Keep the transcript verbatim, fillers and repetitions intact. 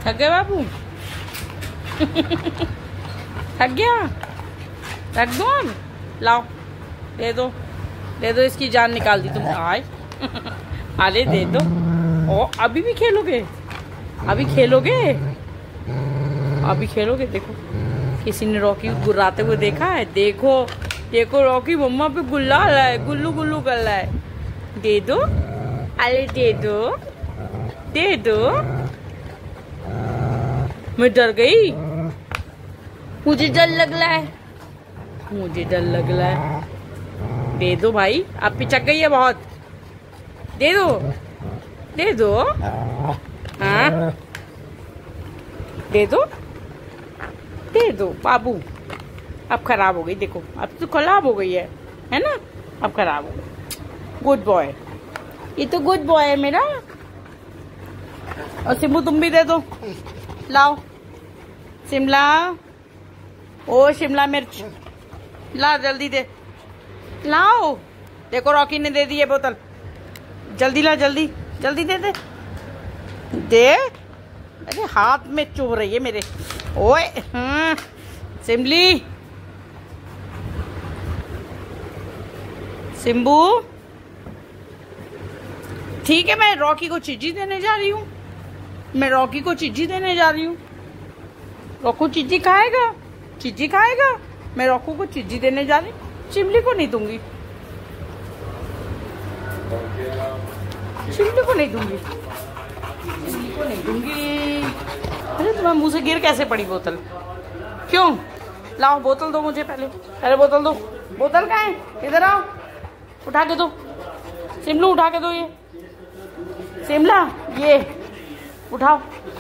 थक गए बाबू? थक गया? रख दो अब, लाओ दे दो, दे दो, इसकी जान निकाल दी तुम। आए आले दे दो। ओ अभी भी खेलोगे? अभी खेलोगे? अभी खेलोगे? देखो किसी ने रॉकी गुर्राते हुए देखा है? देखो देखो रॉकी मम्मा पे गुल्ला रहा है, गुल्लू गुल्लू कर रहा है। दे दो, अरे दे दो, दे दो। मैं डर गई, मुझे डर लग रहा है, मुझे डर लग रहा है। दे दो भाई, आप पिचक गई है बहुत। दे दो, दे दो, हाँ दे दो, दे दो बाबू। अब खराब हो गई, देखो अब तो खराब हो गई है, है ना? अब खराब हो गई। गुड बॉय, ये तो गुड बॉय है मेरा। और सिम्बू तुम भी दे दो, लाओ शिमला, ओ शिमला मिर्च ला, जल्दी दे, लाओ। देखो रॉकी ने दे दी है बोतल, जल्दी ला, जल्दी जल्दी दे दे, दे। अरे हाथ में चुभ रही है मेरे। ओए हाँ सिमली, सिम्बू ठीक है, मैं रॉकी को चीजी देने जा रही हूँ, मैं रॉकी को चीजी देने जा रही हूँ। रॉकू चीजी खाएगा, चीजी खाएगा। मैं रॉकू को चीजी देने जा रही हूँ, शिमली को नहीं दूंगी, शिमली को नहीं दूंगी, शिमली को नहीं दूंगी। अरे तुम्हारे मुंह से गिर कैसे पड़ी बोतल? क्यों? लाओ बोतल दो मुझे, पहले पहले बोतल दो। बोतल कहाँ है? इधर आओ, उठा के दो। सिमलू उठा के दो, ये शिमला ये उठाओ।